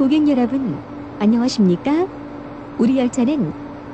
고객 여러분, 안녕하십니까? 우리 열차는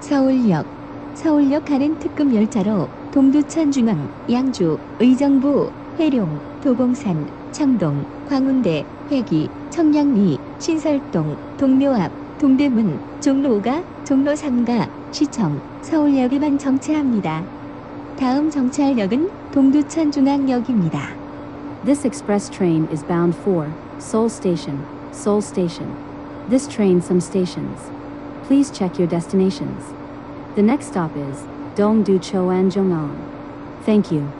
서울역 가는 특급 열차로 동두천 중앙, 양주, 의정부, 회룡, 도봉산, 창동, 광운대, 회기, 청량리, 신설동, 동묘 앞, 동대문, 종로 5가, 종로 3가, 시청, 서울역에만 정차합니다. 다음 정차역은 동두천 중앙역입니다. This express train is bound for Seoul Station, Seoul Station. This train some stations. Please check your destinations. The next stop is Dongdu Choanjong'an. Thank you.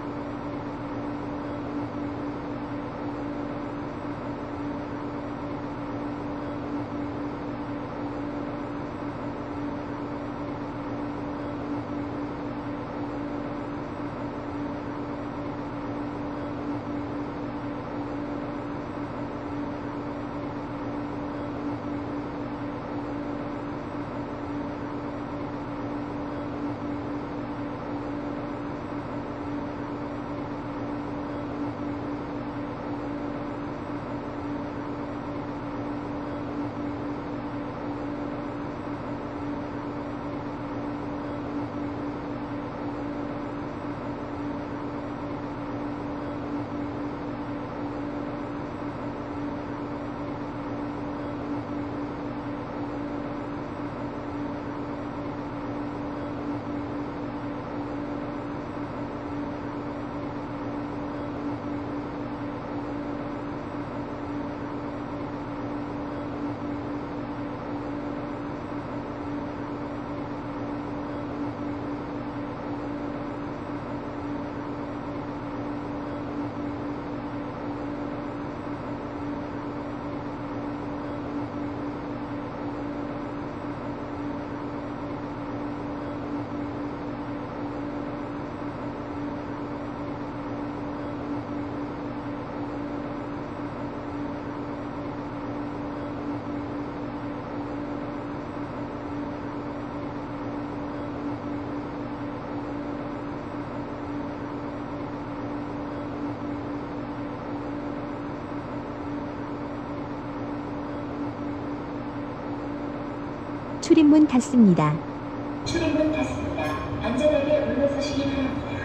출입문 닫습니다. 출입문 닫습니다. 안전하게 물러서시기 바랍니다.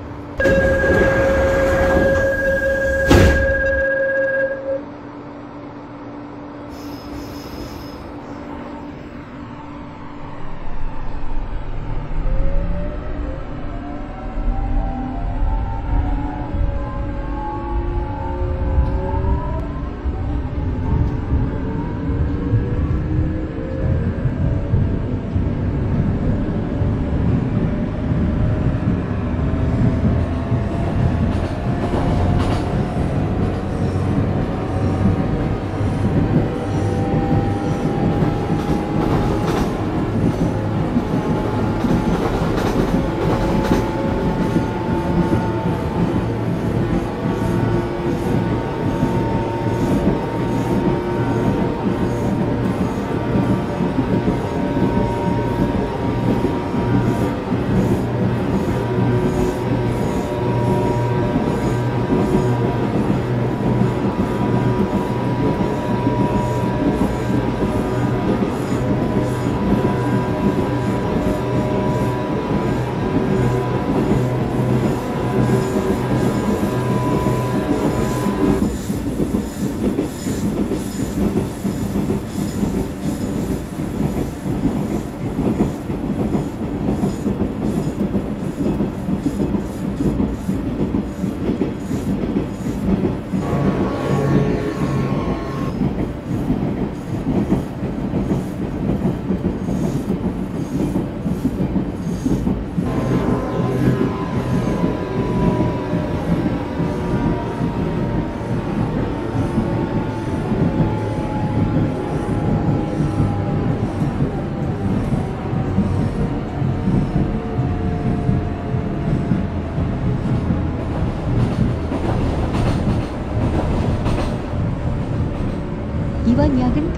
이번 역은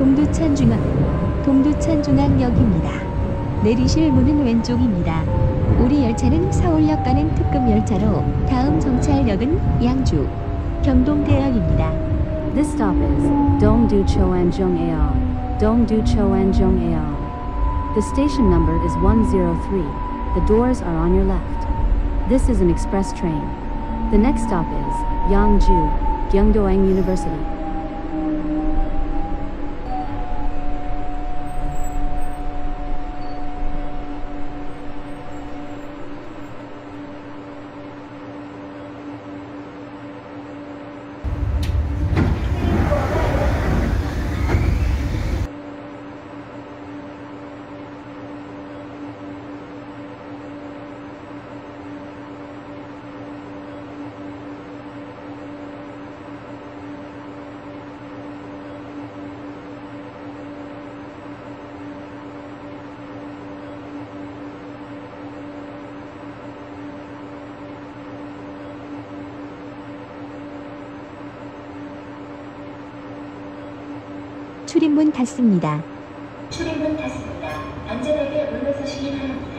동두천 중앙역입니다. 내리실 문은 왼쪽입니다. 우리 열차는 서울역 가는 특급 열차로 다음 정차역은 양주, 경동대역입니다. This stop is Dongdu Choanjung Ao. Dongdu Choanjung Ao. The station number is 103. The doors are on your left. This is an express train. The next stop is Yangju, Gyeongdoang University. 출입문 닫습니다. 출입문 닫습니다. 안전하게 물러서시기 바랍니다.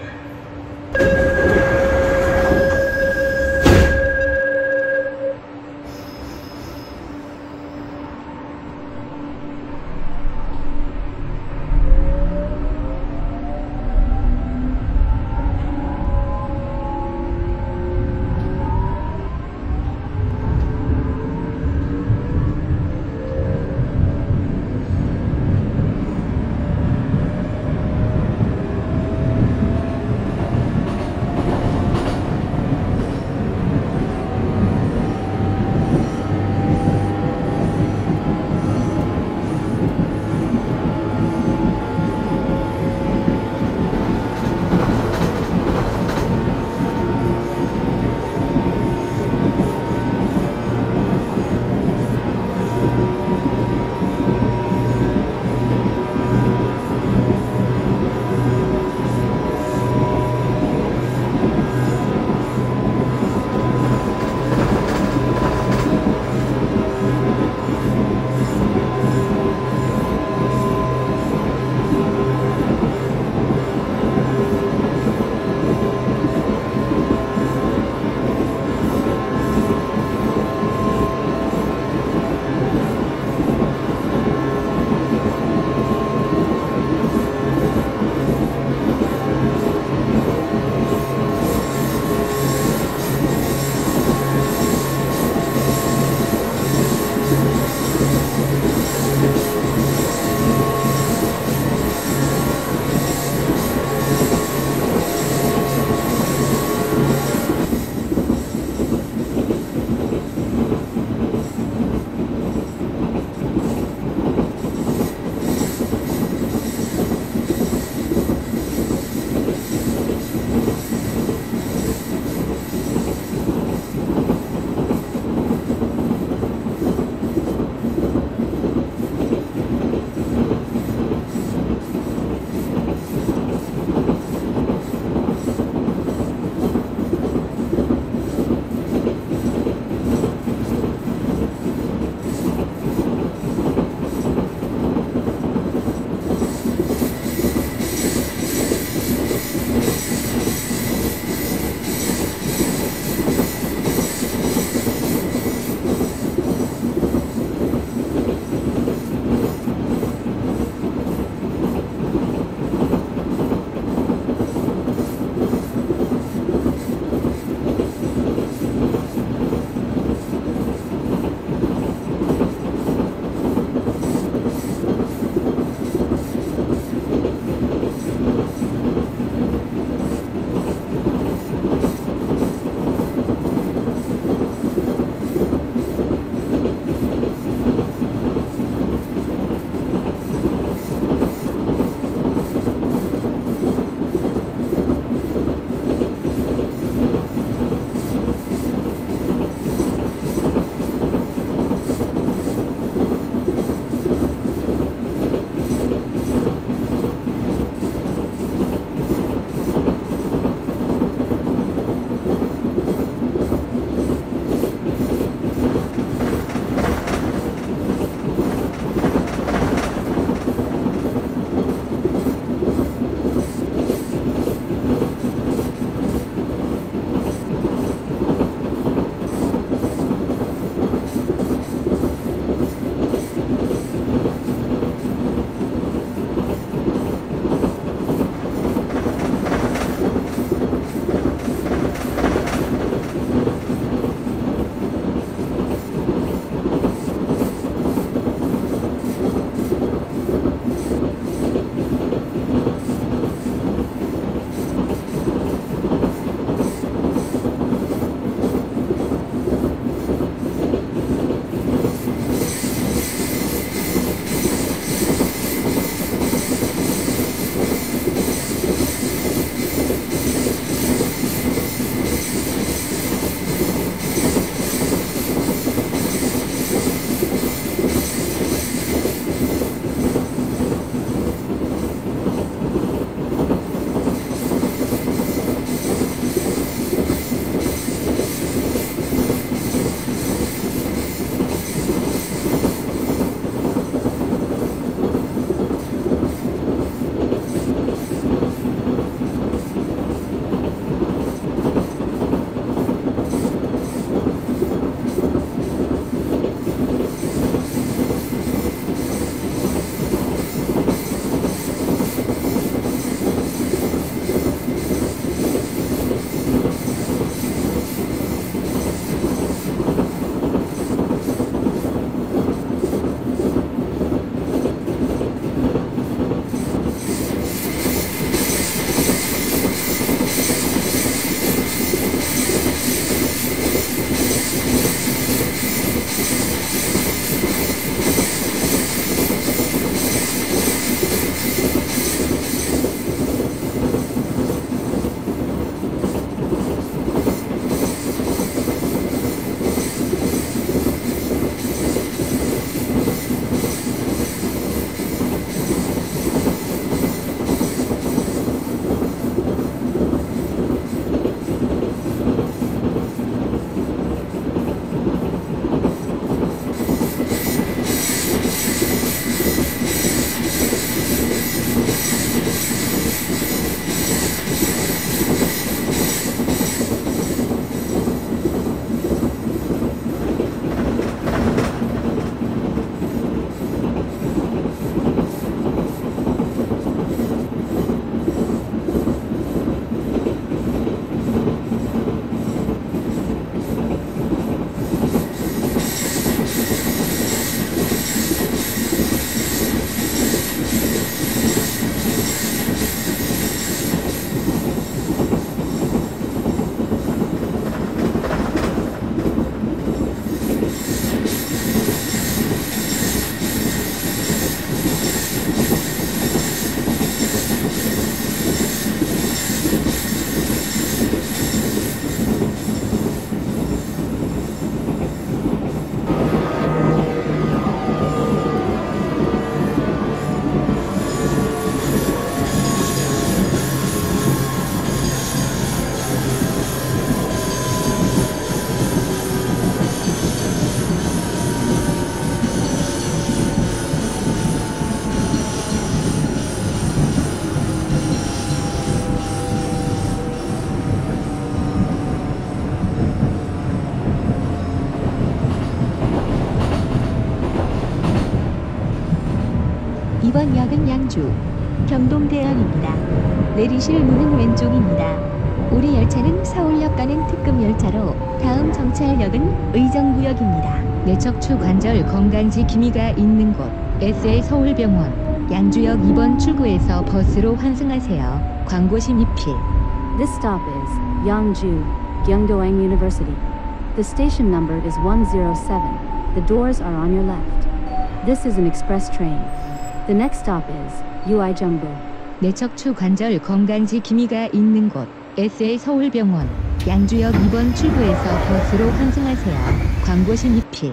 이번 역은 양주 경동대역입니다. 내리실 문은 왼쪽입니다. 우리 열차는 서울역 가는 특급 열차로 다음 정차역은 의정부역입니다. 뇌척추 관절 건강지 기미가 있는 곳 SL 서울병원 양주역 2번 출구에서 버스로 환승하세요. 광고시 미필. This stop is Yangju, Gyeongdoang University. The station number is 107. The doors are on your left. This is an express train. The next stop is Uijeongbu. 뇌척추 관절 건강지 기미가 있는 곳 SL 서울병원 양주역 2번 출구에서 버스로 환승하세요. 광고시 미필.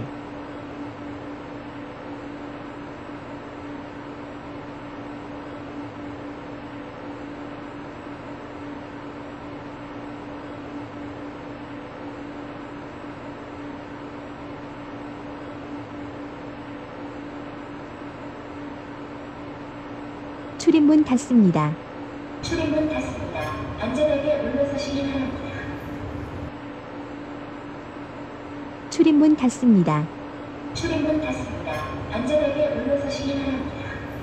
출입문 닫습니다. 출입문 닫습니다. 안전하게 물러서시기 바랍니다. 출입문 닫습니다. 출입문 닫습니다. 안전하게 물러서시기 바랍니다.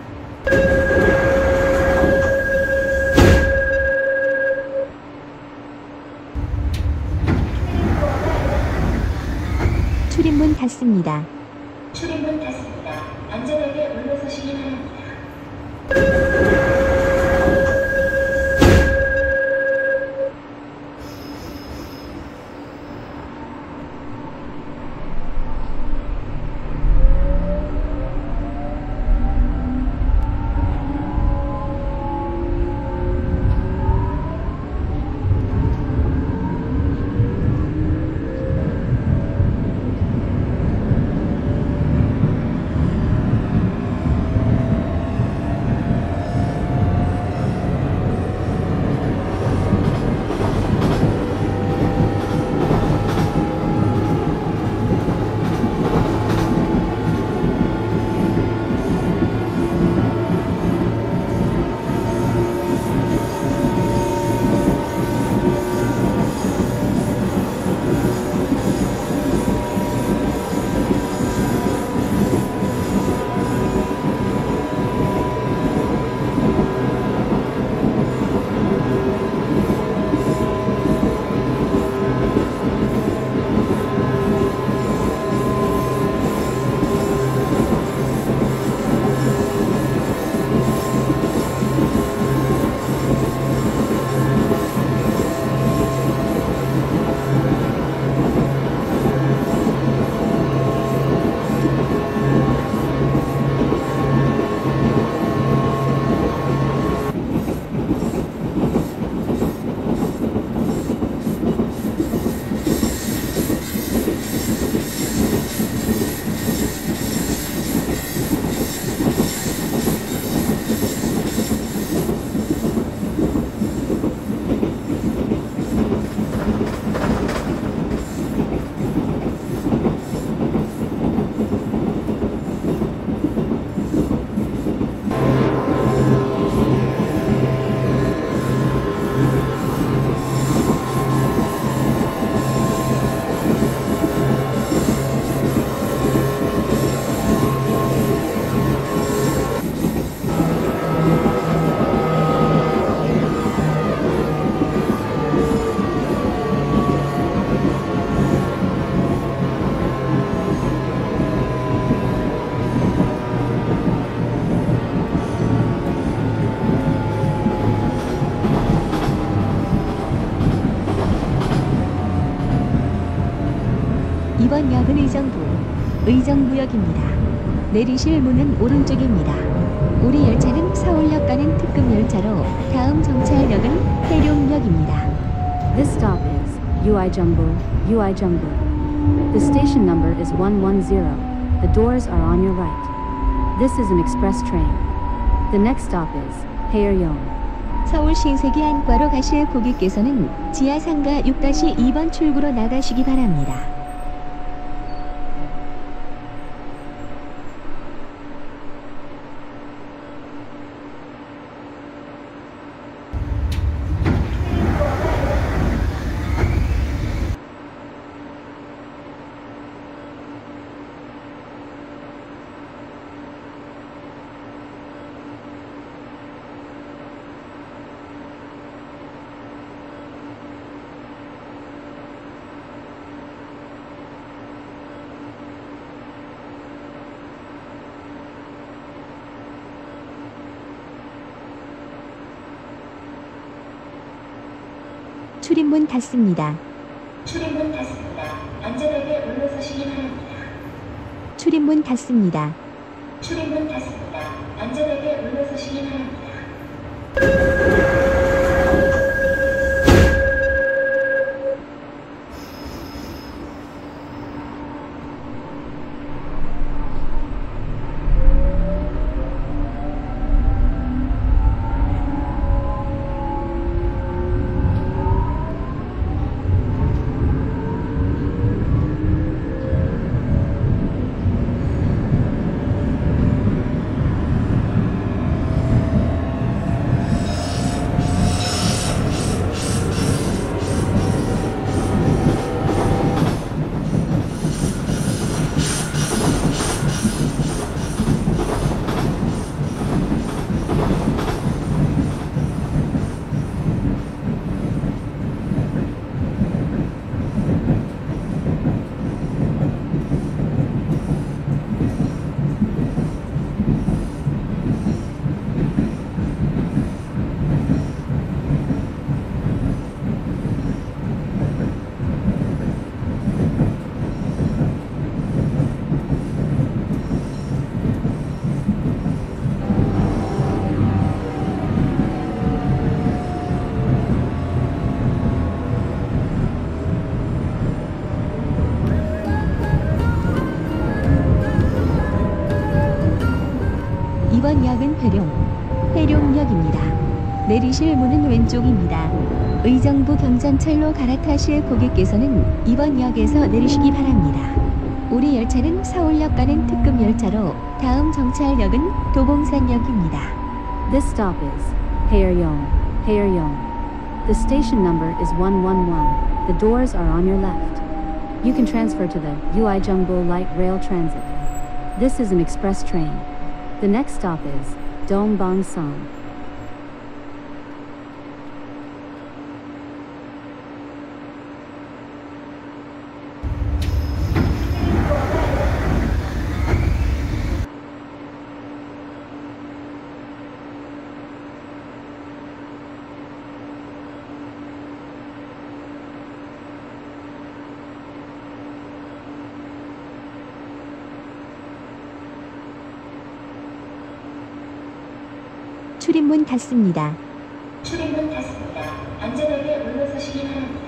출입문 닫습니다. 출입문 닫습니다. 안전하게 물러서시기 바랍니다. 이번 역은 의정부역입니다. 내리실 문은 오른쪽입니다. 우리 열차는 서울역 가는 특급 열차로 다음 정차역은 해룡역입니다. This stop is Uijeongbu, Uijeongbu. The station number is 110. The doors are on your right. This is an express train. The next stop is Haeryong. 서울 신세계 안과로 가실 고객께서는 지하상가 6-2번 출구로 나가시기 바랍니다. 출입문 닫습니다. 출입문 닫습니다. 안전하게 물러서시기 바랍니다. 출입문 닫습니다. 출입문 닫습니다. 안전하게 물러서시기 바랍니다. 이번 역은 회룡역입니다. 내리실 문은 왼쪽입니다. 의정부 경전철로 갈아타실 고객께서는 이번 역에서 내리시기 바랍니다. 우리 열차는 서울역 가는 특급 열차로 다음 정차역은 도봉산역입니다. This stop is Haeryong. Haeryong. The station number is 111. The doors are on your left. You can transfer to the Uijeongbu Light Rail Transit. This is an express train. The next stop is Dongbangsan. 출입문 닫습니다. 출입문 닫습니다. 안전하게 물러서시기 바랍니다.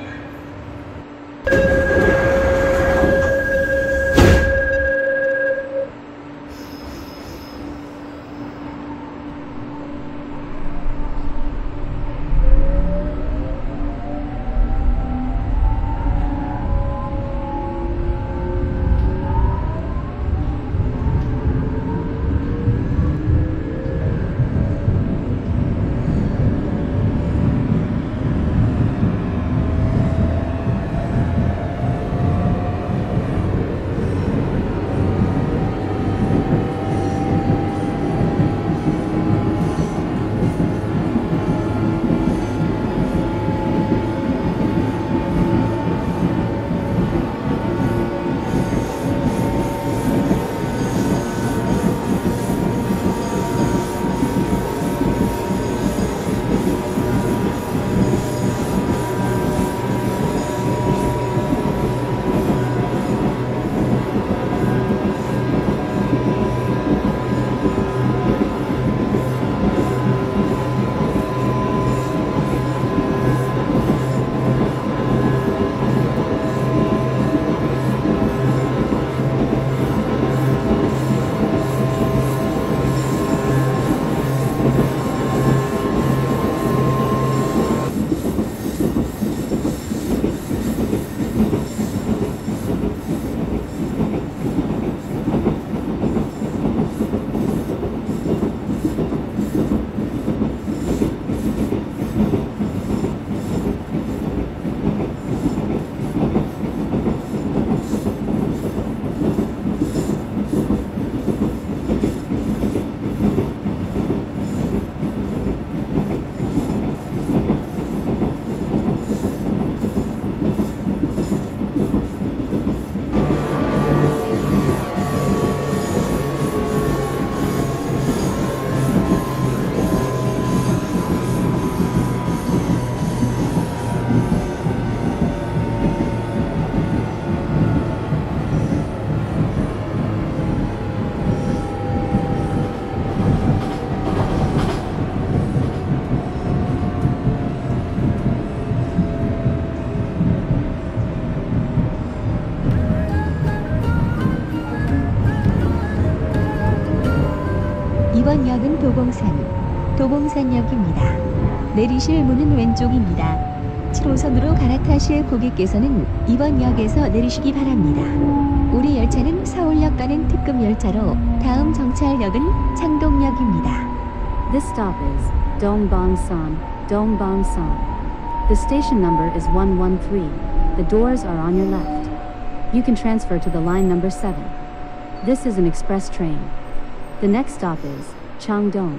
이번 역은 도봉산역입니다. 내리실 문은 왼쪽입니다. 7호선으로 갈아타실 고객께서는 이번 역에서 내리시기 바랍니다. 우리 열차는 서울역 가는 특급 열차로 다음 정차역은 창동역입니다. This stop is Dongbangsan, Dongbangsan. The station number is 113. The doors are on your left. You can transfer to the line number 7. This is an express train. The next stop is Changdong.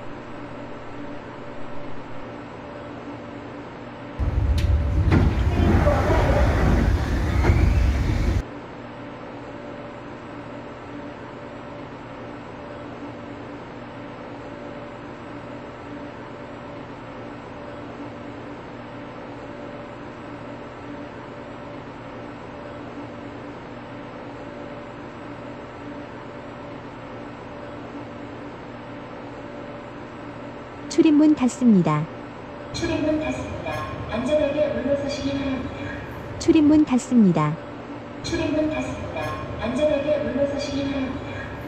출입문 닫습니다. 출입문 닫습니다. 안전하게 물러서시기 바랍니다. 출입문 닫습니다. 출입문 닫습니다. 안전하게 물러서시기 바랍니다.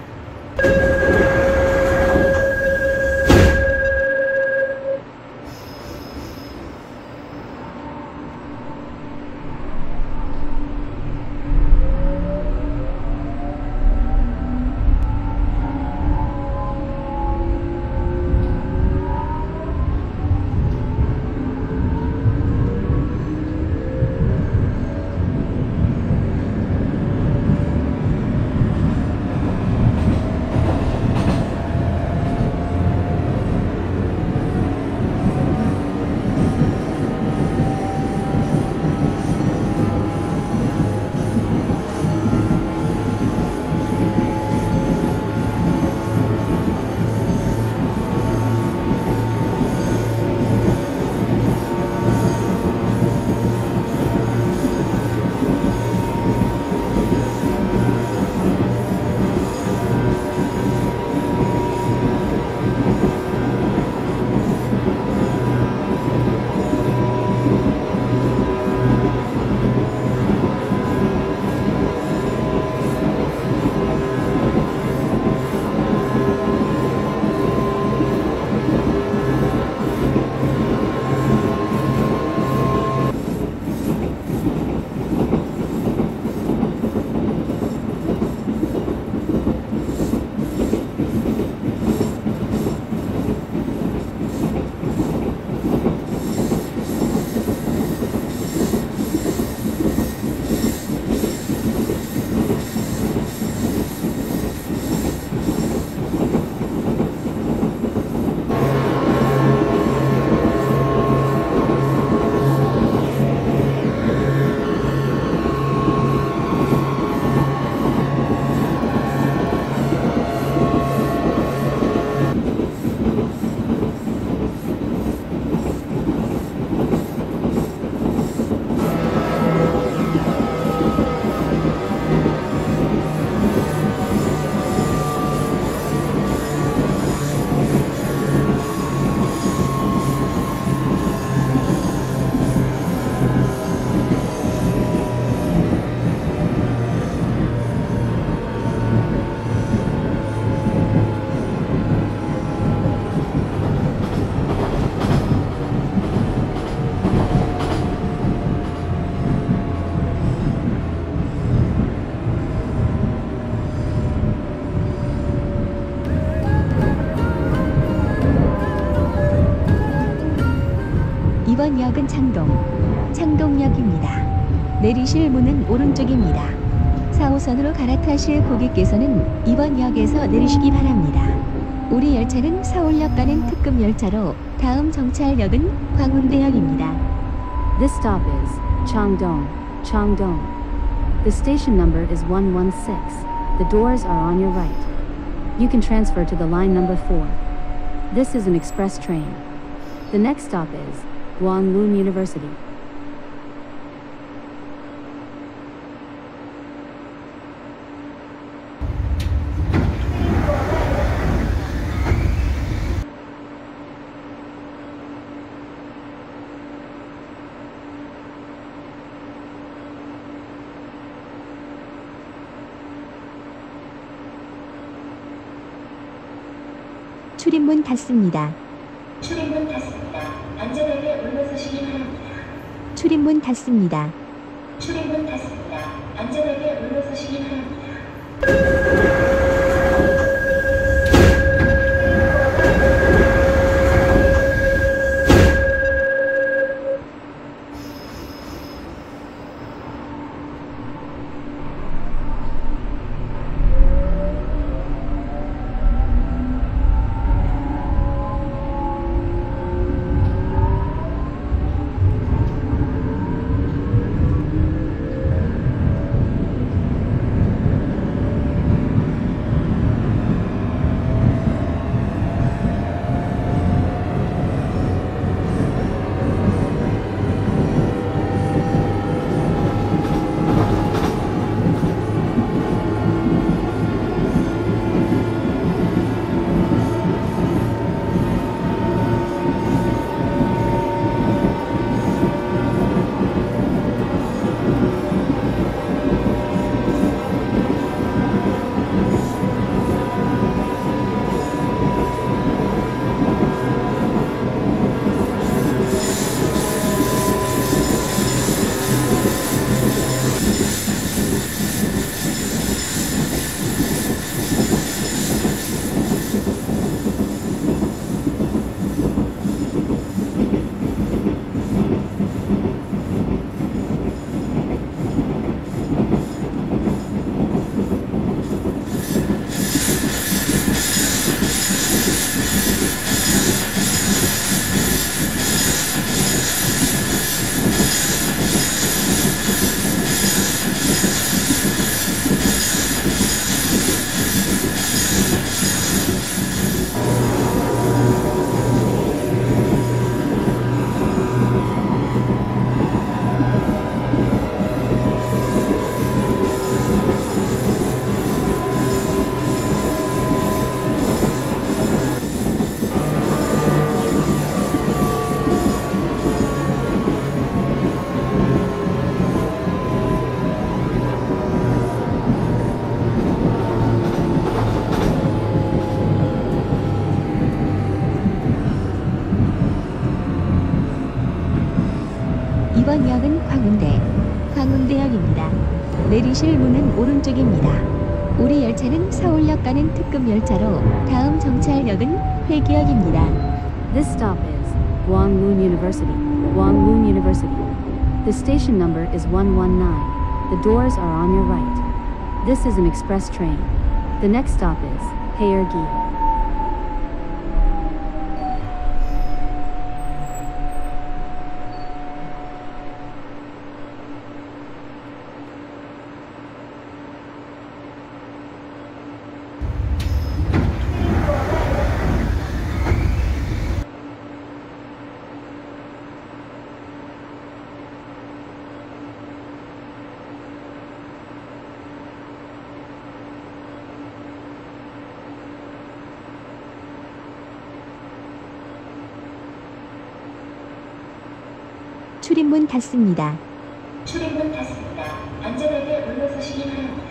이번 역은 창동역입니다. 내리실 문은 오른쪽입니다. 4호선으로 갈아타실 고객께서는 이번 역에서 내리시기 바랍니다. 우리 열차는 서울역 가는 특급 열차로 다음 정차역은 광운대역입니다. This stop is Changdong, Changdong. The station number is 116. The doors are on your right. You can transfer to the line number 4. This is an express train. The next stop is Guanglun University. 출입문 닫습니다. 출입문 닫습니다. 안전하게 물러서시기 바랍니다. 출입문 닫습니다. 출입문 닫습니다. 안전하게 물러서시기 바랍니다. 이번 역은 광운대역입니다. 내리실 문은 오른쪽입니다. 우리 열차는 서울역 가는 특급 열차로 다음 정차역은 회기역입니다. This stop is Gwangwon University. Gwangwon University. The station number is 119. The doors are on your right. This is an express train. The next stop is Haeurgi. 출입문 닫습니다. 출입문 닫습니다. 안전하게 물러서시기 바랍니다.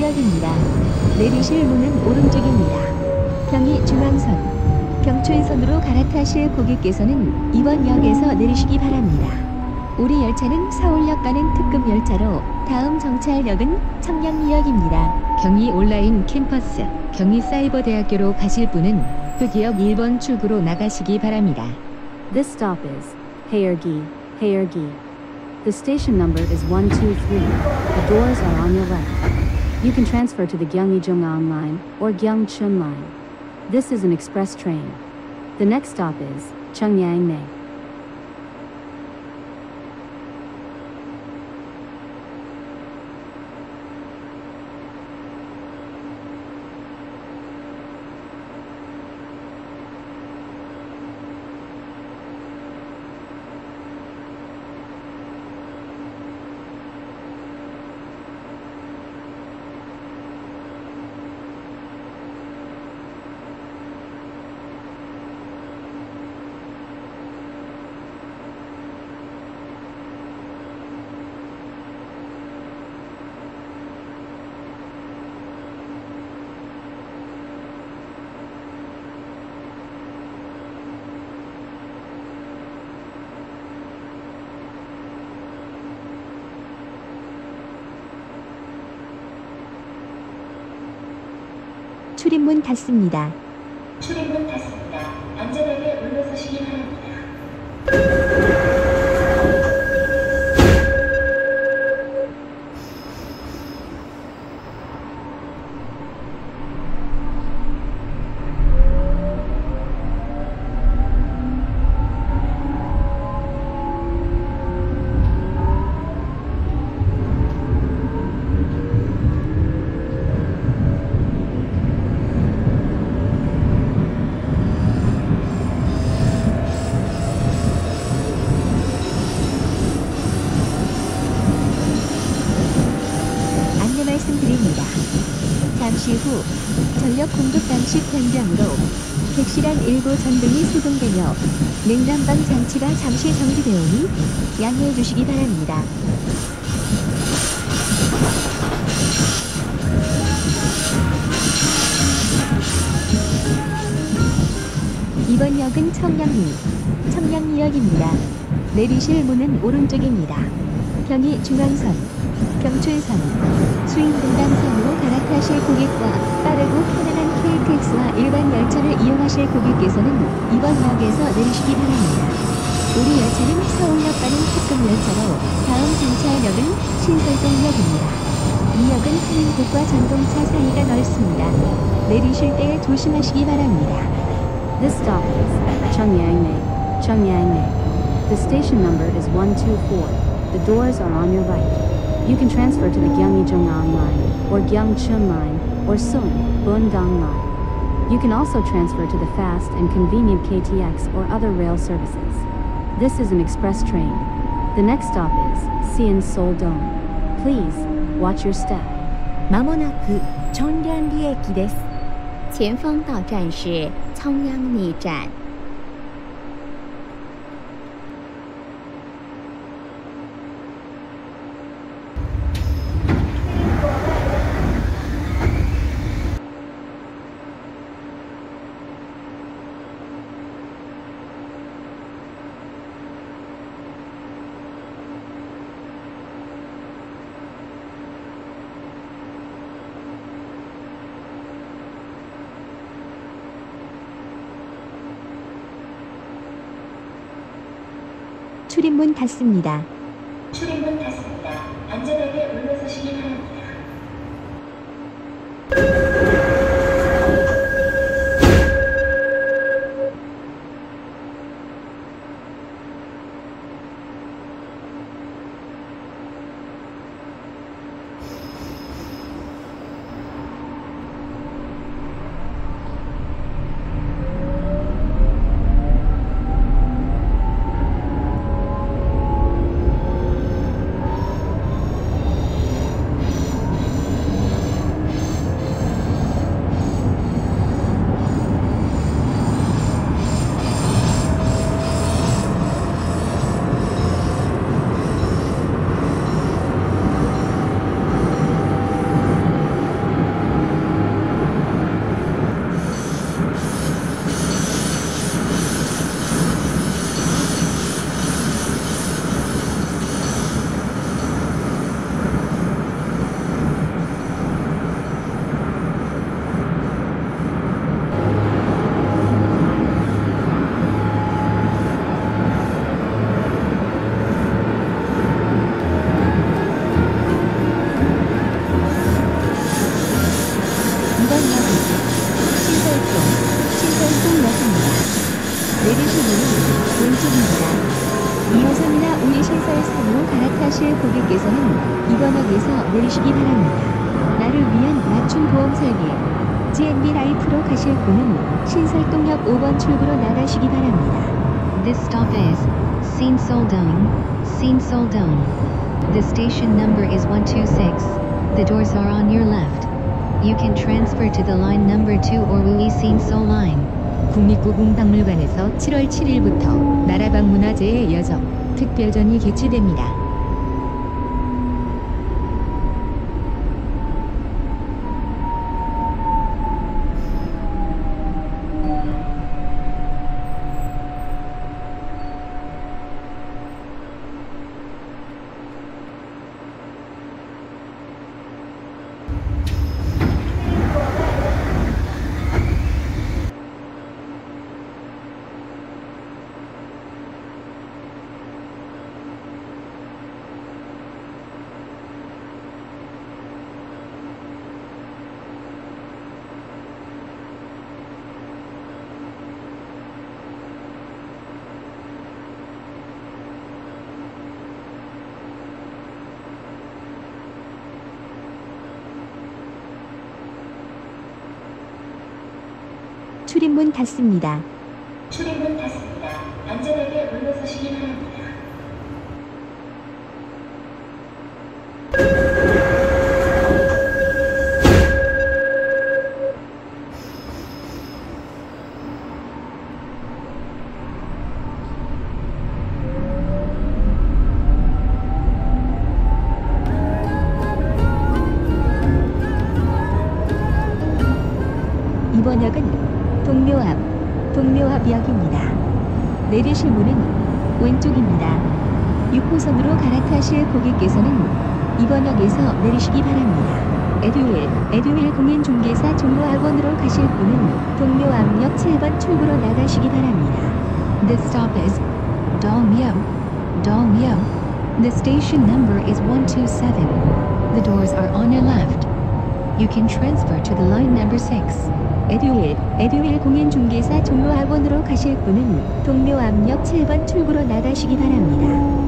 청량리역입니다. 내리실 문은 오른쪽입니다. 경의 중앙선, 경춘선으로 갈아타실 고객께서는 이번 역에서 내리시기 바랍니다. 우리 열차는 서울역 가는 특급 열차로 다음 정차역은 청량리역입니다. 경의 온라인 캠퍼스, 경의사이버대학교로 가실 분은 표기역 1번 출구로 나가시기 바랍니다. This stop is Haeurgi, Haeurgi. The station number is 123. The doors are on your right. You can transfer to the Gyeonggi-Jongang line or Gyeongchun line. This is an express train. The next stop is Cheongyangnae. 출입문 닫습니다. 출입문 닫습니다. 안전하게 물러서시기 바랍니다. 말씀드립니다. 잠시 후 전력 공급 방식 변경으로 객실안 일부 전등이 소동되며 냉난방 장치가 잠시 정지되오니 양해해 주시기 바랍니다. 이번 역은 청량리역입니다. 내리실 문은 오른쪽입니다. 경의 중앙선, 경춘선, 수인분당선으로 갈아타실 고객과 빠르고 편안한 KTX와 일반 열차를 이용하실 고객께서는 이번 역에서 내리시기 바랍니다. 우리 열차는 서울역 가는 특급 열차로 다음 정차역은 신설동역입니다. 이 역은 타는 곳과 전동차 사이가 넓습니다. 내리실 때 조심하시기 바랍니다. This stop is Cheongyangnae, Cheongyangnae. The station number is 124. The doors are on your right. You can transfer to the Gyeonggi-Jongang line, or Gyeongchun line, or Seoul, Bundang line. You can also transfer to the fast and convenient KTX or other rail services. This is an express train. The next stop is Seoul Dong. Please, watch your step. まもなく청량리駅です。前方到站是청량리站。 출입문 닫습니다. 출입문 닫습니다. 안전하게 물러서시기 바랍니다. 내리실 문은 왼쪽입니다. 2호선이나 우회 신설선으로 갈아타실 고객께서는 이번 역에서 내리시기 바랍니다. 나를 위한 맞춤 보험 설계 GNB 라이프로 가실 분은 신설동역 5번 출구로 나가시기 바랍니다. This stop is Seine-Soldon. The station number is 126. The doors are on your left. You can transfer to the line number 2 or Ui Seine-Sol line. 국립故宮박물관에서 7월 7일부터 나라방 문화재의 여정 특별전이 개최됩니다. 출입문 닫습니다. 출입문 닫습니다. 안전하게 물러서시기 바랍니다. 이번 역은 동묘합역입니다. 내리실 문은 왼쪽입니다. 6호선으로 갈아타실 고객께서는 이번 역에서 내리시기 바랍니다. 에듀윌 공인중개사 종로학원으로 가실 분은 동묘암역 7번 출구로 나가시기 바랍니다. This stop is Dongmyo. The station number is 127. The doors are on your left. You can transfer to the line number 6. 에듀윌 공인중개사 종로학원으로 가실 분은 동묘암역 7번 출구로 나가시기 바랍니다.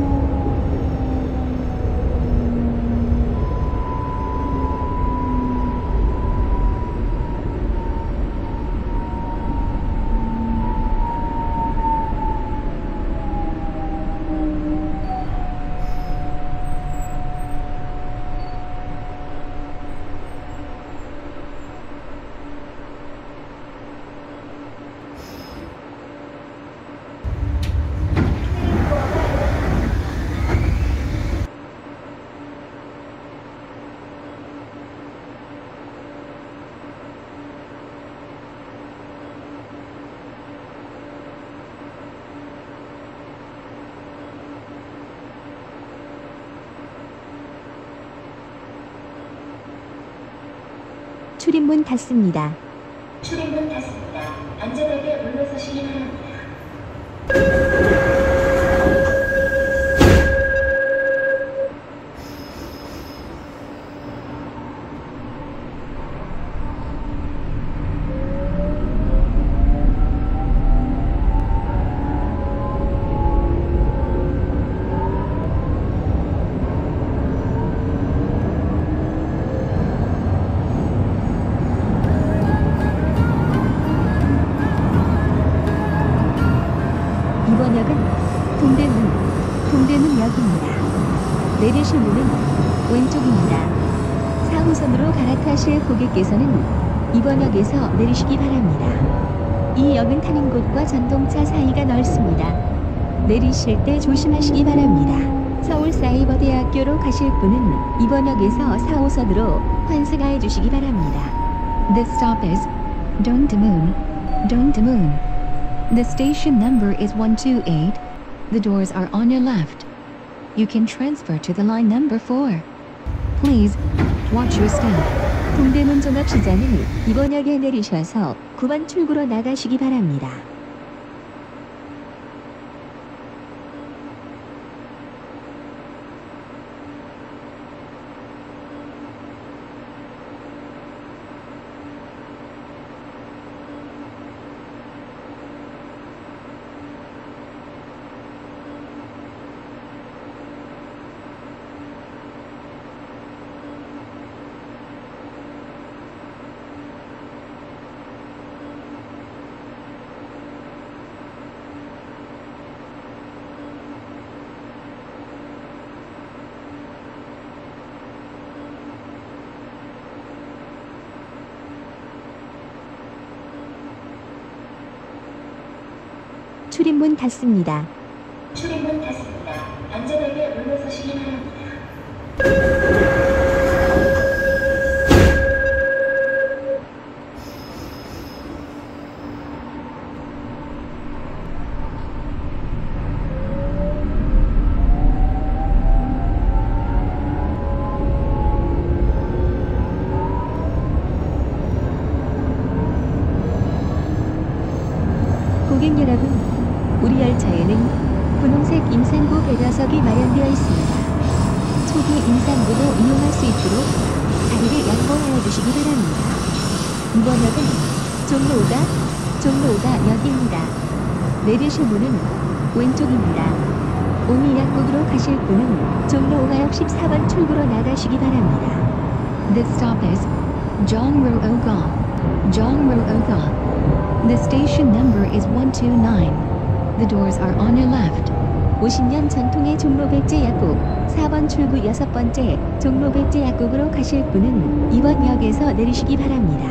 출입문 닫습니다. 출입문 닫습니다. 안전하게 물러서시기 바랍니다. 이번 역은 동대문역입니다. 내리실 문은 왼쪽입니다. 4호선으로 갈아타실 고객께서는 이번 역에서 내리시기 바랍니다. 이 역은 타는 곳과 전동차 사이가 넓습니다. 내리실 때 조심하시기 바랍니다. 서울사이버대학교로 가실 분은 이번 역에서 4호선으로 환승하여 주시기 바랍니다. This stop is Dongdaemun. The station number is 128. The doors are on your left. You can transfer to the line number 4. Please watch your step. 동대문 종합시장은 이번 역에 내리셔서 9번 출구로 나가시기 바랍니다. 출입문 닫습니다. 출입문 닫습니다. 안전하게 물러서시기 바랍니다. 고객 여러분, 우리 열차에는 분홍색 임산부 배려석이 마련되어 있습니다. 초기 임산부도 이용할 수 있도록 자리를 양보하여 주시기 바랍니다. 이번 역은 종로 5가 역입니다. 내리실 문은 왼쪽입니다. 오미 약국으로 가실 분은 종로 5가역 14번 출구로 나가시기 바랍니다. This stop is Jongro-Oga. The station number is 129. The doors are on your left. 50년 전통의 종로 백제 약국 4번 출구 6번째 종로 백제 약국으로 가실 분은 이번 역에서 내리시기 바랍니다.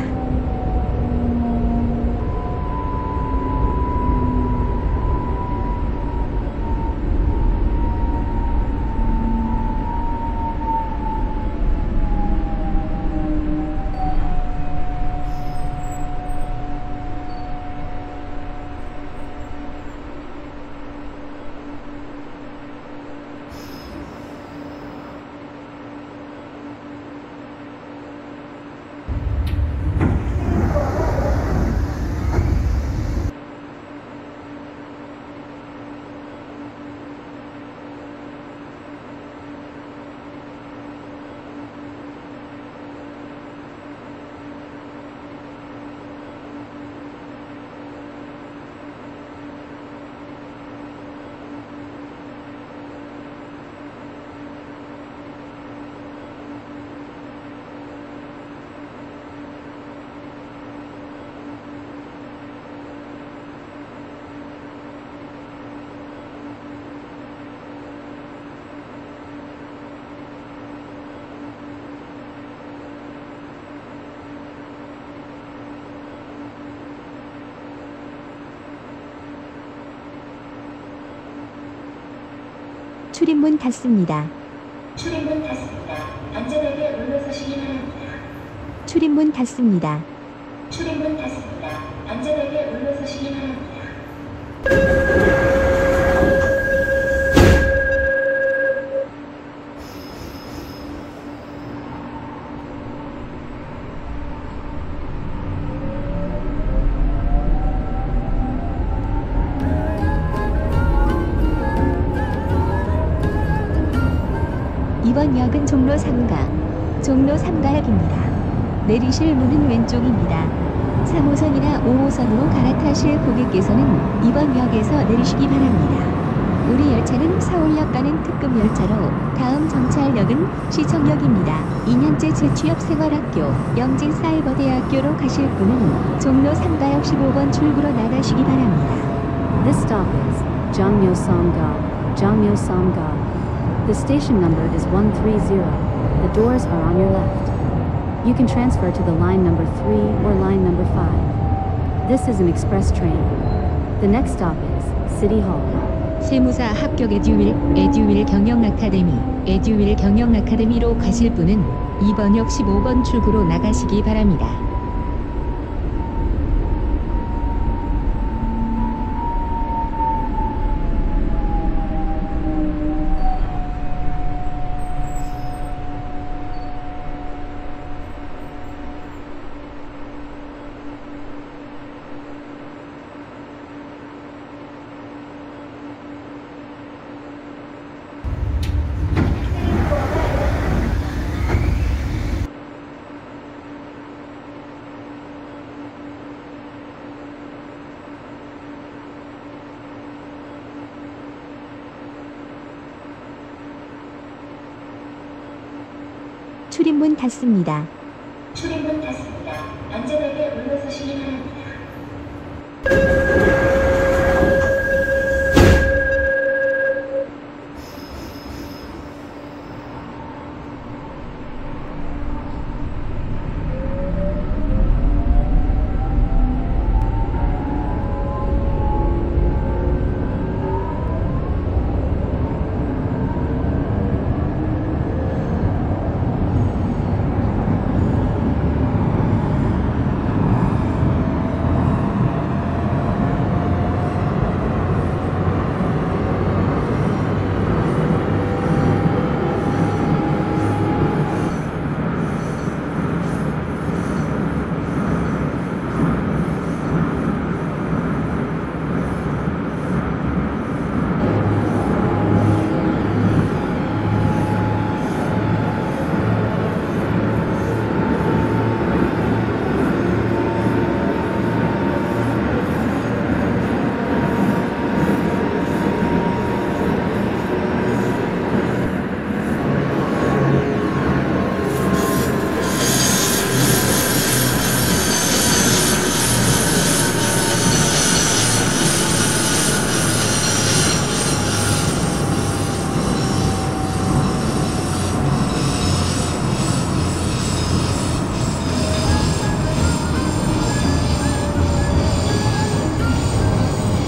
출입문 닫습니다. 출입문 닫습니다. 안전하게 물러서시기 바랍니다. 출입문 닫습니다. 출입문 닫습니다. 안전하게 물러서시기 바랍니다. 이번 역은 종로 3가역입니다. 내리실 문은 왼쪽입니다. 3호선이나 5호선으로 갈아타실 고객께서는 이번 역에서 내리시기 바랍니다. 우리 열차는 서울역 가는 특급 열차로 다음 정차역은 시청역입니다. 2년째 재취업 생활학교 영진사이버대학교로 가실 분은 종로 3가역 15번 출구로 나가시기 바랍니다. This stop is Jongmyo-Samga. The station number is 130. The doors are on your left. You can transfer to the line number 3 or line number 5. This is an express train. The next stop is City Hall. 세무사 합격 에듀윌 경영 아카데미로 가실 분은 이번 역 15번 출구로 나가시기 바랍니다. 출입문 닫습니다. 출입문 닫습니다. 안전하게 물러서시기 바랍니다.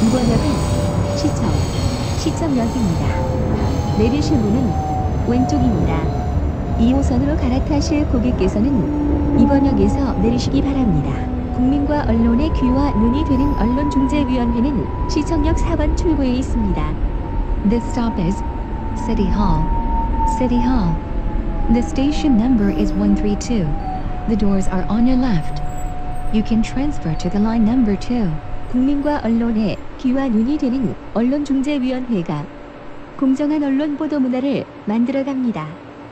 이번 역은 시청역입니다. 내리실 문은 왼쪽입니다. 2호선으로 갈아타실 고객께서는 이번 역에서 내리시기 바랍니다. 국민과 언론의 귀와 눈이 되는 언론중재위원회는 시청역 4번 출구에 있습니다. This stop is City Hall. City Hall. The station number is 132. The doors are on your left. You can transfer to the line number 2. 국민과 언론의 귀와 눈이 되는 언론중재위원회가 공정한 언론 보도 문화를 만들어갑니다.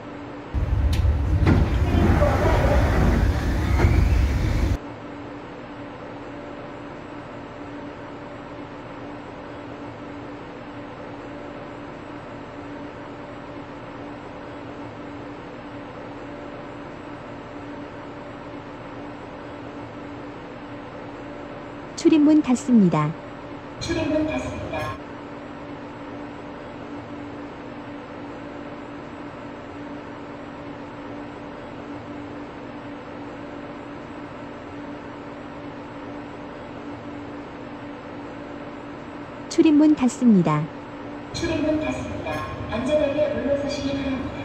출입문 닫습니다. 출입문 닫습니다. 출입문 닫습니다. 출입문 닫습니다. 안전하게 물러서시기 바랍니다.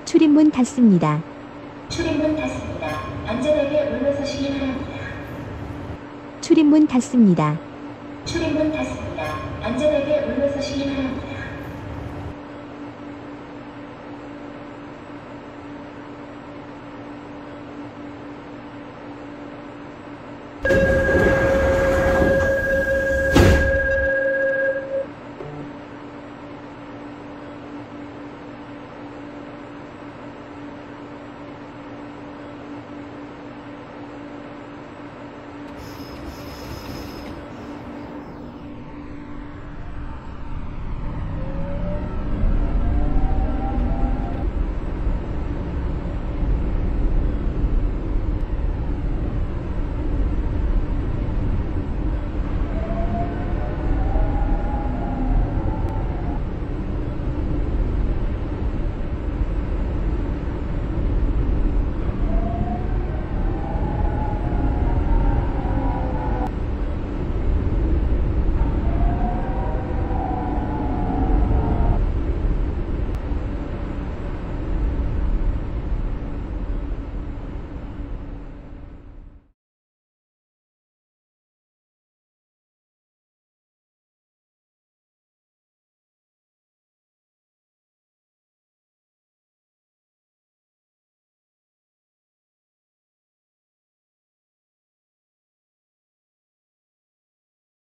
출입문 닫습니다. 출입문 닫습니다. 안전하게 물러서시기 바랍니다. 출입문 닫습니다. 출입문 닫습니다. 안전하게 물러서시기